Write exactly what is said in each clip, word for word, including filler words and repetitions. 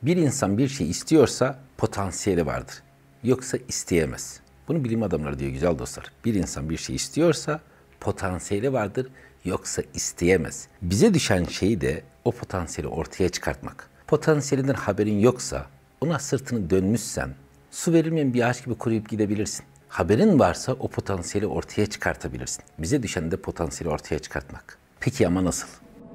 Bir insan bir şey istiyorsa potansiyeli vardır. Yoksa isteyemez. Bunu bilim adamları diyor güzel dostlar. Bir insan bir şey istiyorsa potansiyeli vardır. Yoksa isteyemez. Bize düşen şey de o potansiyeli ortaya çıkartmak. Potansiyelinden haberin yoksa, ona sırtını dönmüşsen, su verilmeyen bir ağaç gibi kuruyup gidebilirsin. Haberin varsa o potansiyeli ortaya çıkartabilirsin. Bize düşen de potansiyeli ortaya çıkartmak. Peki ama nasıl?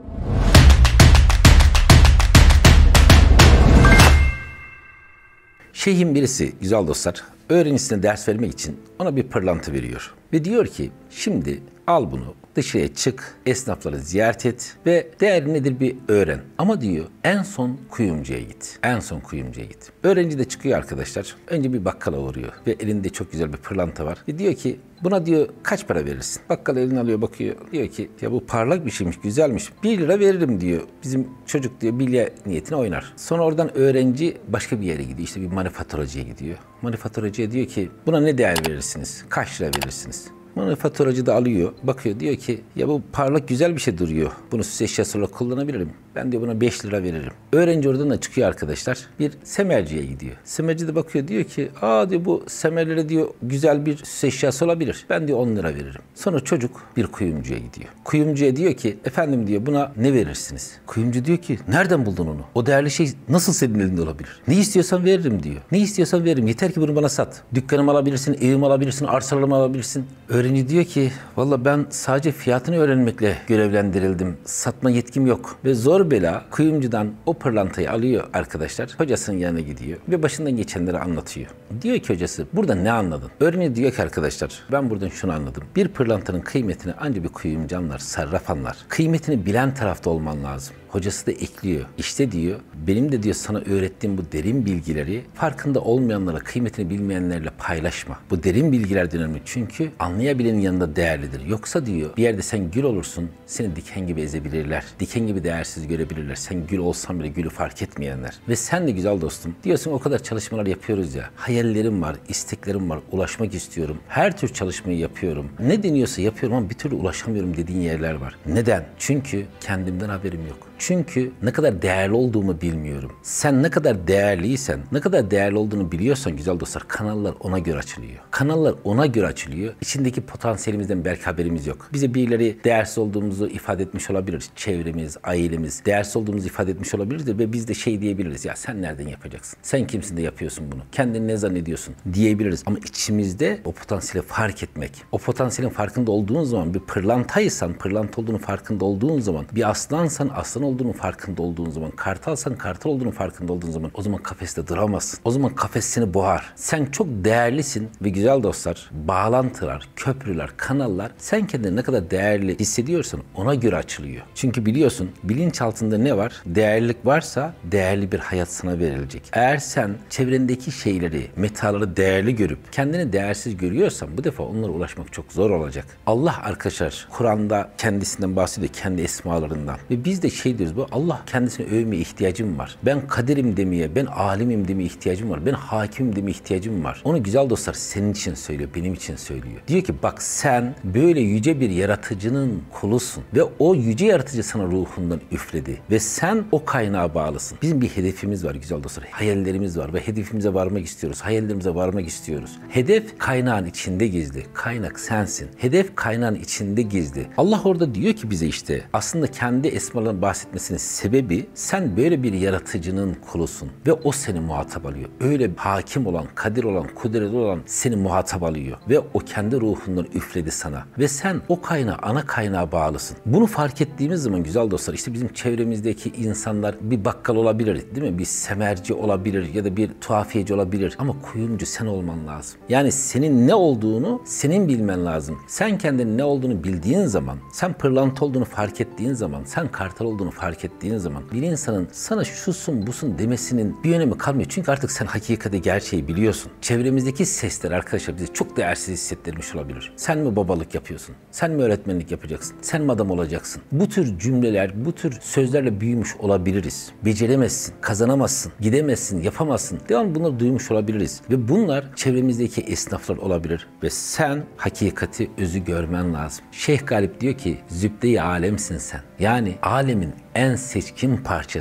Şeyhin birisi güzel dostlar, öğrencisine ders vermek için ona bir pırlanta veriyor. Ve diyor ki şimdi al bunu dışarıya çık, esnafları ziyaret et ve değeri nedir bir öğren. Ama diyor en son kuyumcuya git. En son kuyumcuya git. Öğrenci de çıkıyor arkadaşlar. Önce bir bakkala uğruyor ve elinde çok güzel bir pırlanta var. Ve diyor ki buna diyor kaç para verirsin? Bakkal elini alıyor bakıyor. Diyor ki ya bu parlak bir şeymiş, güzelmiş. Bir lira veririm diyor. Bizim çocuk diyor bilye niyetine oynar. Sonra oradan öğrenci başka bir yere gidiyor. İşte bir manifaturacıya gidiyor. Manifaturacıya diyor ki buna ne değer verirsiniz? Kaç lira verirsiniz? Manifaturacı da alıyor, bakıyor diyor ki ya bu parlak güzel bir şey duruyor. Bunu süs eşyası olarak kullanabilirim. Ben diyor buna beş lira veririm. Öğrenci oradan da çıkıyor arkadaşlar. Bir semerciye gidiyor. Semerci de bakıyor diyor ki aa diyor bu semerlere diyor güzel bir süs eşyası olabilir. Ben diyor on lira veririm. Sonra çocuk bir kuyumcuya gidiyor. Kuyumcuya diyor ki efendim diyor buna ne verirsiniz? Kuyumcu diyor ki nereden buldun onu? O değerli şey nasıl senin elinde olabilir? Ne istiyorsan veririm diyor. Ne istiyorsan veririm. Yeter ki bunu bana sat. Dükkanımı alabilirsin, evimi alabilirsin, arsalarımı alabilirsin. Öğrenci diyor ki valla ben sadece fiyatını öğrenmekle görevlendirildim. Satma yetkim yok. Ve zor bela kuyumcudan o pırlantayı alıyor arkadaşlar. Hocasının yanına gidiyor ve başından geçenleri anlatıyor. Diyor ki hocası burada ne anladın? Öğrenci diyor ki arkadaşlar ben buradan şunu anladım. Bir pırlantanın kıymetini ancak bir kuyumcu anlar, sarraf anlar. Kıymetini bilen tarafta olman lazım. Hocası da ekliyor. İşte diyor benim de diyor sana öğrettiğim bu derin bilgileri farkında olmayanlara, kıymetini bilmeyenlerle paylaşma. Bu derin bilgiler önemli çünkü anlayabilenin yanında değerlidir. Yoksa diyor bir yerde sen gül olursun, seni diken gibi ezebilirler. Diken gibi değersiz görebilirler. Sen gül olsan bile gülü fark etmeyenler. Ve sen de güzel dostum diyorsun o kadar çalışmalar yapıyoruz ya. Hayallerim var, isteklerim var, ulaşmak istiyorum. Her tür çalışmayı yapıyorum. Ne deniyorsa yapıyorum ama bir türlü ulaşamıyorum dediğin yerler var. Neden? Çünkü kendimden haberim yok. Çünkü ne kadar değerli olduğumu bilmiyorum. Sen ne kadar değerliysen, ne kadar değerli olduğunu biliyorsan güzel dostlar kanallar ona göre açılıyor. Kanallar ona göre açılıyor. İçindeki potansiyelimizden belki haberimiz yok. Bize birileri değersiz olduğumuzu ifade etmiş olabilir. Çevremiz, ailemiz değersiz olduğumuzu ifade etmiş olabilir ve biz de şey diyebiliriz. Ya sen nereden yapacaksın? Sen kimsin de yapıyorsun bunu? Kendini ne zannediyorsun? Diyebiliriz. Ama içimizde o potansiyeli fark etmek. O potansiyelin farkında olduğun zaman bir pırlantaysan, pırlanta olduğunu farkında olduğun zaman, bir aslansan aslan olduğunun farkında olduğun zaman, kartalsan kartal olduğunun farkında olduğun zaman o zaman kafeste duramazsın. O zaman kafes seni boğar. Sen çok değerlisin ve güzel dostlar, bağlantılar, köprüler, kanallar sen kendini ne kadar değerli hissediyorsan ona göre açılıyor. Çünkü biliyorsun bilinçaltında ne var? Değerlilik varsa değerli bir hayat sana verilecek. Eğer sen çevrendeki şeyleri, metaları değerli görüp kendini değersiz görüyorsan bu defa onlara ulaşmak çok zor olacak. Allah arkadaşlar Kur'an'da kendisinden bahsediyor, kendi esmalarından. Ve biz de şey diyoruz bu Allah kendisine övmeye ihtiyacım var. Ben kaderim demeye, ben alimim demeye ihtiyacım var. Ben hakimim demeye ihtiyacım var. Onu güzel dostlar senin için söylüyor, benim için söylüyor. Diyor ki bak sen böyle yüce bir yaratıcının kulusun ve o yüce yaratıcı sana ruhundan üfledi ve sen o kaynağa bağlısın. Bizim bir hedefimiz var güzel dostlar. Hayallerimiz var ve hedefimize varmak istiyoruz. Hayallerimize varmak istiyoruz. Hedef kaynağın içinde gizli. Kaynak sensin. Hedef kaynağın içinde gizli. Allah orada diyor ki bize işte aslında kendi esmalarından bahsetmesinin sebebi sen böyle bir yaratıcının kulusun ve o seni muhatap alıyor. Öyle hakim olan, kadir olan, kudretli olan seni muhatap alıyor ve o kendi ruhundan üfledi sana ve sen o kaynağa, ana kaynağa bağlısın. Bunu fark ettiğimiz zaman güzel dostlar işte bizim çevremizdeki insanlar bir bakkal olabilir değil mi? Bir semerci olabilir ya da bir tuhafiyeci olabilir ama kuyumcu sen olman lazım. Yani senin ne olduğunu senin bilmen lazım. Sen kendinin ne olduğunu bildiğin zaman, sen pırlanta olduğunu fark ettiğin zaman, sen kartal olduğunu fark ettiğin zaman bir insanın sana şusun busun demesinin bir önemi kalmıyor. Çünkü artık sen hakikati, gerçeği biliyorsun. Çevremizdeki sesler arkadaşlar bizi çok değersiz hissettirmiş olabilir. Sen mi babalık yapıyorsun? Sen mi öğretmenlik yapacaksın? Sen mi adam olacaksın? Bu tür cümleler, bu tür sözlerle büyümüş olabiliriz. Beceremezsin, kazanamazsın, gidemezsin, yapamazsın. Devamlı bunları duymuş olabiliriz. Ve bunlar çevremizdeki esnaflar olabilir. Ve sen hakikati, özü görmen lazım. Şeyh Galip diyor ki, zübde-i alemsin sen. Yani alemin en seçkin parçasısın.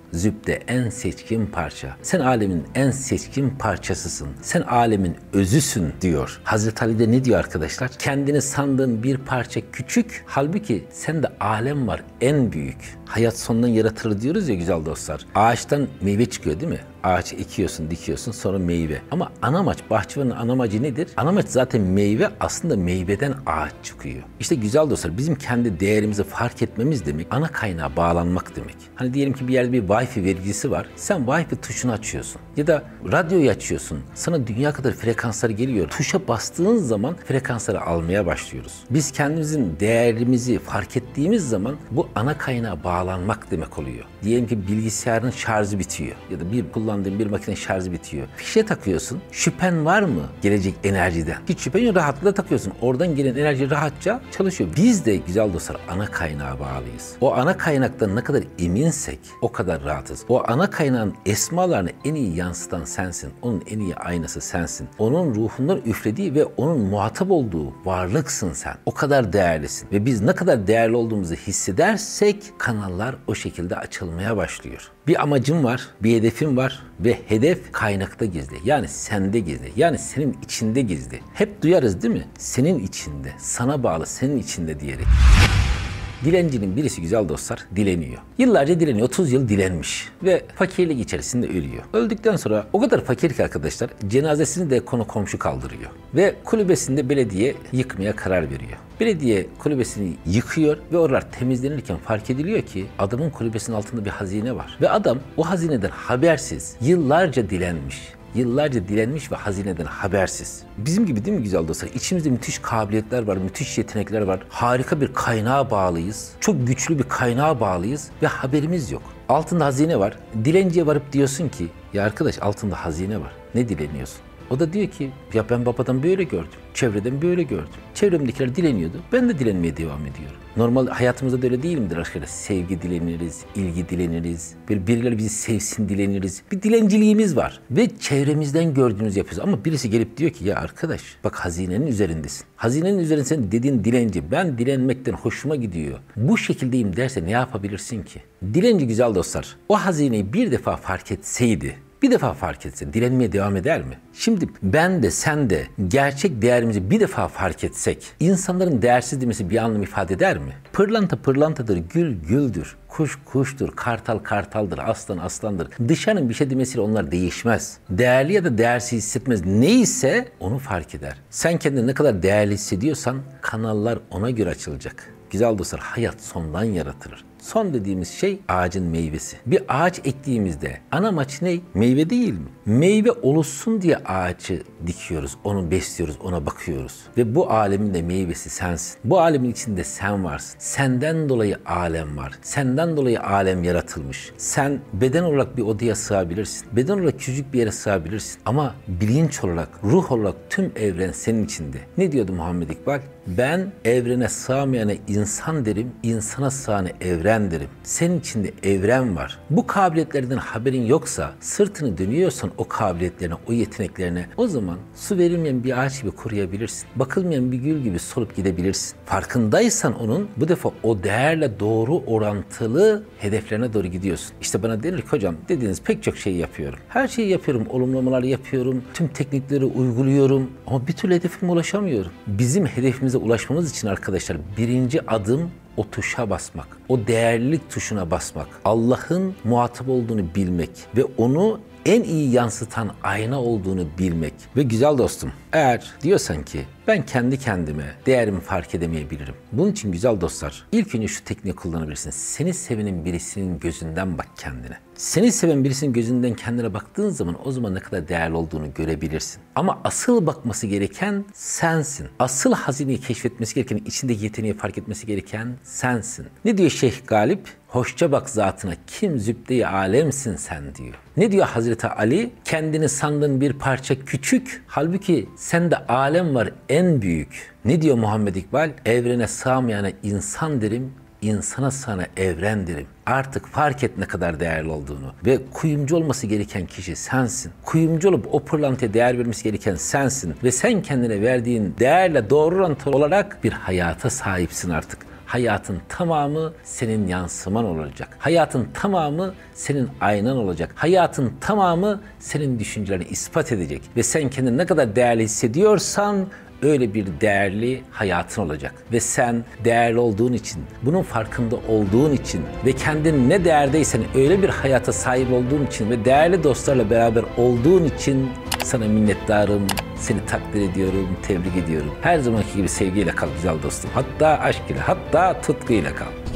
zübde, en seçkin parça. Sen alemin en seçkin parçasısın. Sen alemin özüsün diyor. Hazreti Ali de ne diyor arkadaşlar? Kendini sandığın bir parça küçük, halbuki sende alem var en büyük. Hayat sondan yaratılır diyoruz ya güzel dostlar. Ağaçtan meyve çıkıyor değil mi? Ağaç ekiyorsun, dikiyorsun, sonra meyve. Ama anamaç, bahçıvanın anamacı nedir? Anamaç zaten meyve, aslında meyveden ağaç çıkıyor. İşte güzel dostlar, bizim kendi değerimizi fark etmemiz demek, ana kaynağa bağlanmak demek. Hani diyelim ki bir yerde bir Wi-Fi vericisi var. Sen Wi-Fi tuşunu açıyorsun. Ya da radyoyu açıyorsun. Sana dünya kadar frekanslar geliyor. Tuşa bastığın zaman frekansları almaya başlıyoruz. Biz kendimizin değerimizi fark ettiğimiz zaman bu ana kaynağa bağlanmak demek oluyor. Diyelim ki bilgisayarın şarjı bitiyor. Ya da bir kullandığın bir makinenin şarjı bitiyor. Fişe takıyorsun. Şüphen var mı gelecek enerjiden? Hiç şüphen yok, rahatlıkla takıyorsun. Oradan gelen enerji rahatça çalışıyor. Biz de güzel dostlar ana kaynağa bağlıyız. O ana kaynaktan ne kadar eminsek o kadar rahatız. O ana kaynağın esmalarını en iyi yansıtan sensin. Onun en iyi aynası sensin. Onun ruhundan üflediği ve onun muhatap olduğu varlıksın sen. O kadar değerlisin. Ve biz ne kadar değerli olduğumuzu hissedersek kanallar o şekilde açılmaya başlıyor. Bir amacım var, bir hedefim var ve hedef kaynakta gizli. Yani sende gizli. Yani senin içinde gizli. Hep duyarız değil mi? Senin içinde, sana bağlı, senin içinde diyerek. Dilencinin birisi güzel dostlar dileniyor. Yıllarca dileniyor. otuz yıl dilenmiş ve fakirlik içerisinde ölüyor. Öldükten sonra o kadar fakir ki arkadaşlar cenazesini de konu komşu kaldırıyor. Ve kulübesinde belediye yıkmaya karar veriyor. Belediye kulübesini yıkıyor ve oralar temizlenirken fark ediliyor ki adamın kulübesinin altında bir hazine var. Ve adam o hazineden habersiz yıllarca dilenmiş. Yıllarca dilenmiş ve hazineden habersiz. Bizim gibi değil mi güzel dostlar? İçimizde müthiş kabiliyetler var, müthiş yetenekler var. Harika bir kaynağa bağlıyız. Çok güçlü bir kaynağa bağlıyız ve haberimiz yok. Altında hazine var. Dilenciye varıp diyorsun ki, ya arkadaş altında hazine var. Ne dileniyorsun? O da diyor ki, ya ben babadan böyle gördüm, çevreden böyle gördüm. Çevremdekiler dileniyordu, ben de dilenmeye devam ediyorum. Normal hayatımızda da öyle değil midir arkadaşlar? Sevgi dileniriz, ilgi dileniriz, böyle birileri bizi sevsin dileniriz. Bir dilenciliğimiz var ve çevremizden gördüğünüz yapıyoruz. Ama birisi gelip diyor ki, ya arkadaş bak hazinenin üzerindesin. Hazinenin üzerinde sen dediğin dilenci, ben dilenmekten hoşuma gidiyor. Bu şekildeyim derse ne yapabilirsin ki? Dilenci güzel dostlar, o hazineyi bir defa fark etseydi, bir defa fark etse dilenmeye devam eder mi? Şimdi ben de sen de gerçek değerimizi bir defa fark etsek insanların değersiz demesi bir anlam ifade eder mi? Pırlanta pırlantadır, gül güldür, kuş kuştur, kartal kartaldır, aslan aslandır. Dışarının bir şey demesiyle onlar değişmez. Değerli ya da değersiz hissetmez. Neyse onu fark eder. Sen kendini ne kadar değerli hissediyorsan kanallar ona göre açılacak. Güzel dostlar, hayat sondan yaratılır. Son dediğimiz şey ağacın meyvesi. Bir ağaç ektiğimizde ana amaç ne? Meyve değil mi? Meyve oluşsun diye ağacı dikiyoruz, onu besliyoruz, ona bakıyoruz. Ve bu alemin de meyvesi sensin. Bu alemin içinde sen varsın. Senden dolayı alem var. Senden dolayı alem yaratılmış. Sen beden olarak bir odaya sığabilirsin. Beden olarak küçük bir yere sığabilirsin. Ama bilinç olarak, ruh olarak tüm evren senin içinde. Ne diyordu Muhammed İkbal? Ben evrene sığmayana insan derim, insana sığana evren derim. Senin içinde evren var. Bu kabiliyetlerden haberin yoksa, sırtını dönüyorsan o kabiliyetlerine, o yeteneklerine, o zaman su verilmeyen bir ağaç gibi kuruyabilirsin. Bakılmayan bir gül gibi solup gidebilirsin. Farkındaysan onun, bu defa o değerle doğru orantılı hedeflerine doğru gidiyorsun. İşte bana denir ki hocam dediğiniz pek çok şeyi yapıyorum. Her şeyi yapıyorum, olumlamalar yapıyorum, tüm teknikleri uyguluyorum ama bir türlü hedefime ulaşamıyorum. Bizim hedefimize ulaşmamız için arkadaşlar birinci adım o tuşa basmak, o değerlilik tuşuna basmak, Allah'ın muhatap olduğunu bilmek ve onu en iyi yansıtan ayna olduğunu bilmek. Ve güzel dostum, eğer diyorsan ki ben kendi kendime değerimi fark edemeyebilirim. Bunun için güzel dostlar, ilk önce şu tekniği kullanabilirsin. Seni sevenin birisinin gözünden bak kendine. Seni seven birisinin gözünden kendine baktığın zaman o zaman ne kadar değerli olduğunu görebilirsin. Ama asıl bakması gereken sensin. Asıl hazineyi keşfetmesi gereken, içindeki yeteneği fark etmesi gereken sensin. Ne diyor Şeyh Galip? Hoşça bak zatına, kim zübde-i alemsin sen diyor. Ne diyor Hazreti Ali? Kendini sandığın bir parça küçük, halbuki sende alem var en büyük. Ne diyor Muhammed İkbal? Evrene sığmayana insan derim, insana sana evren derim. Artık fark et ne kadar değerli olduğunu. Ve kuyumcu olması gereken kişi sensin. Kuyumcu olup o pırlantaya değer vermesi gereken sensin. Ve sen kendine verdiğin değerle doğru orantılı olarak bir hayata sahipsin artık. hayatın tamamı senin yansıman olacak. Hayatın tamamı senin aynan olacak. Hayatın tamamı senin düşüncelerini ispat edecek. Ve sen kendini ne kadar değerli hissediyorsan öyle bir değerli hayatın olacak. Ve sen değerli olduğun için, bunun farkında olduğun için ve kendin ne değerdeysen öyle bir hayata sahip olduğun için ve değerli dostlarla beraber olduğun için sana minnettarım, seni takdir ediyorum, tebrik ediyorum. Her zamanki gibi sevgiyle kal güzel dostum. Hatta aşk ile, hatta tutkuyla kal.